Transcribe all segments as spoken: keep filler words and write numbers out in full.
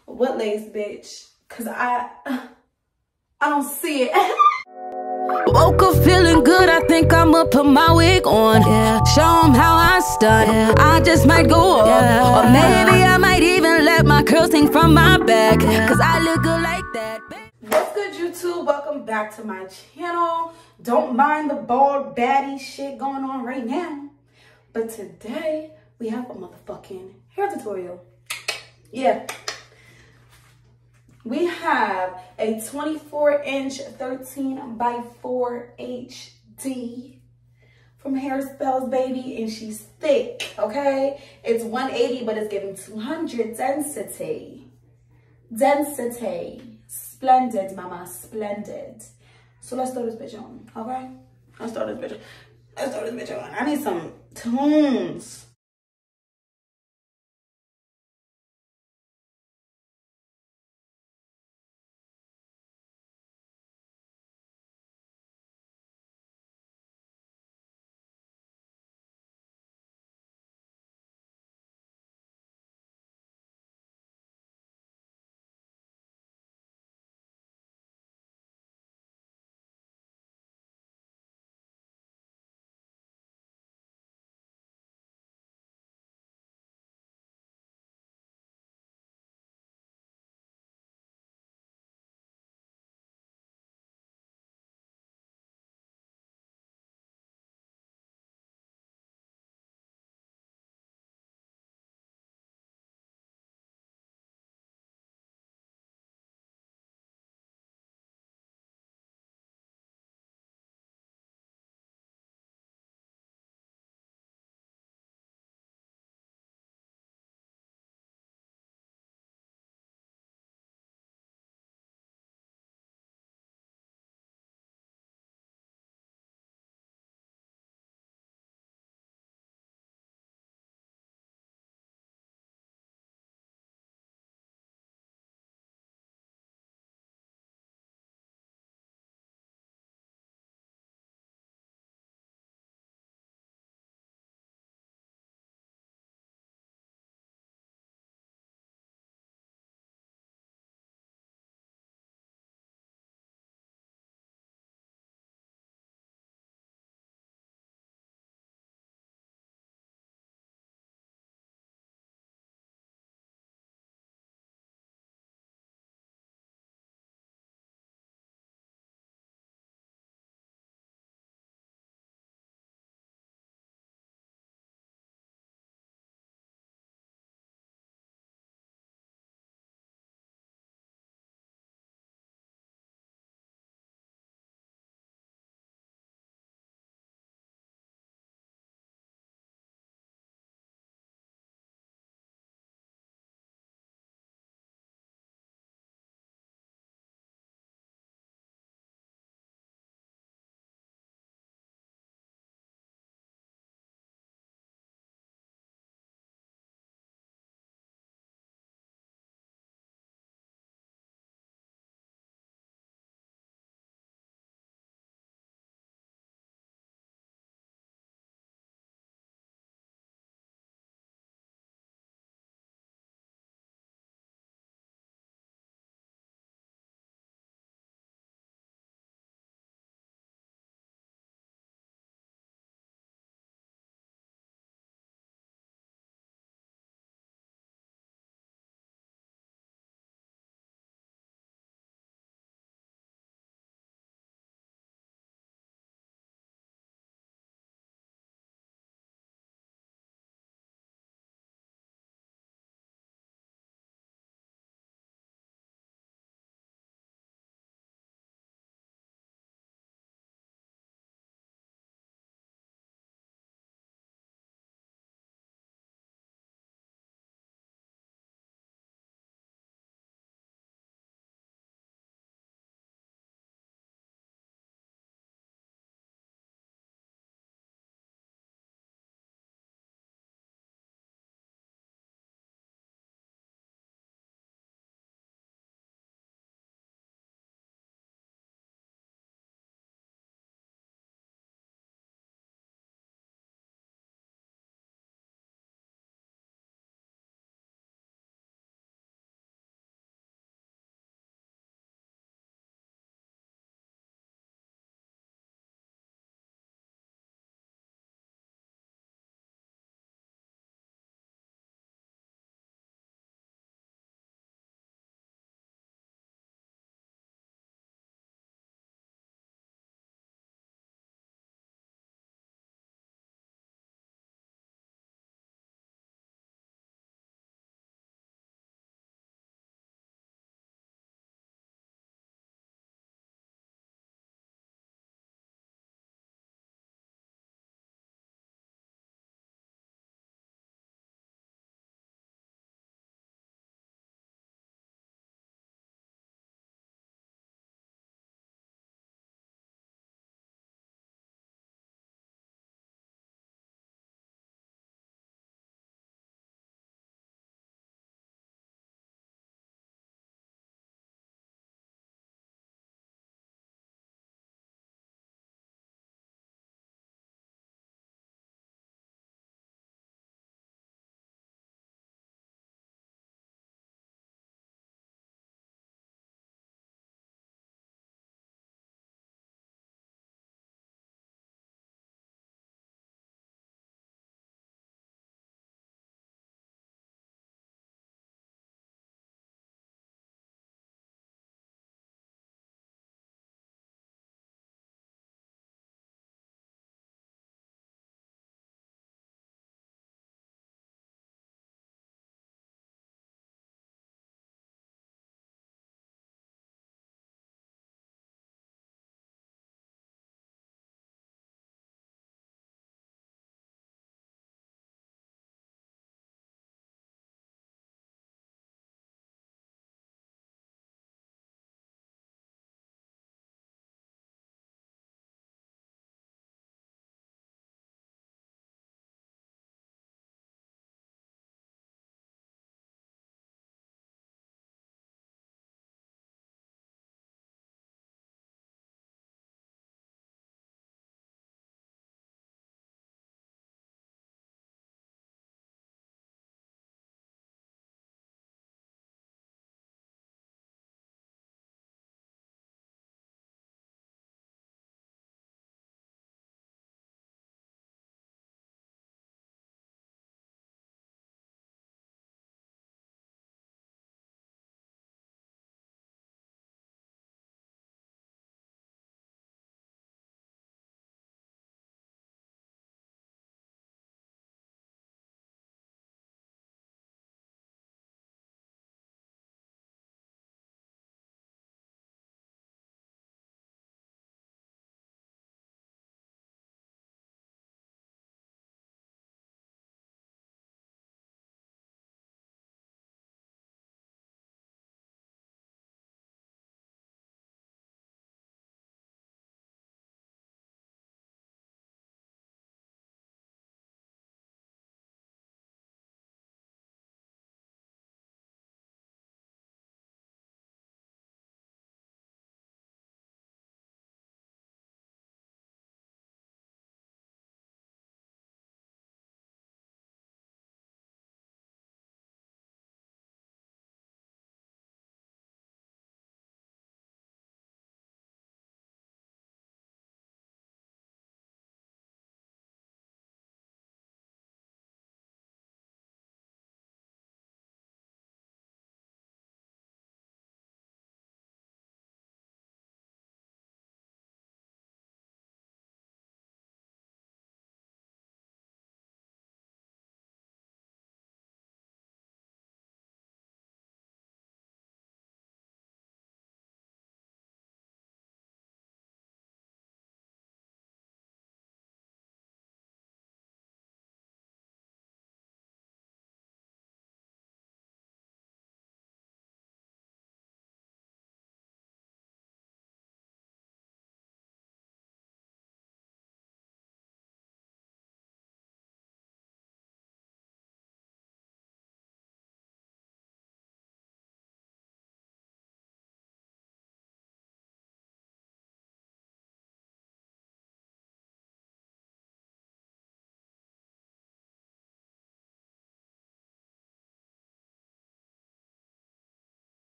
What lace, bitch? Cause I, I don't see it. Woke up feeling good, I think I'ma put my wig on. Yeah. Show 'em how I stun. Yeah. I just might go off. Yeah. Or maybe I might even let my curls hang from my back. Yeah. Cause I look good like that. What's good, YouTube? Welcome back to my channel. Don't mind the bald baddie shit going on right now. But today, we have a motherfucking hair tutorial. Yeah. We have a twenty-four inch thirteen by four H D from Hairspells, baby, and she's thick, okay? It's one eighty, but it's giving two hundred density. Density. Splendid, mama, splendid. So let's throw this bitch on, okay? Let's throw this bitch on. Let's throw this bitch on. I need some tunes.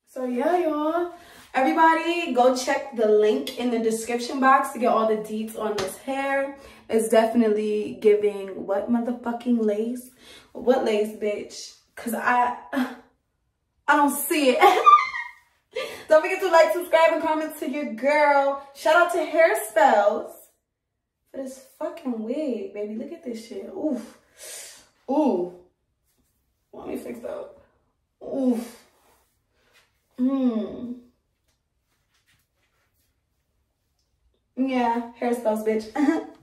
So yeah, y'all. Everybody go check the link in the description box to get all the deets on this hair. It's definitely giving what motherfucking lace? What lace, bitch? Cause I I don't see it. Don't forget to like, subscribe, and comment to your girl. Shout out to Hairspells for this fucking wig, baby. Look at this shit. Oof. Ooh. Let me fix that. Oof. Mmm. Yeah, Hairspells, bitch.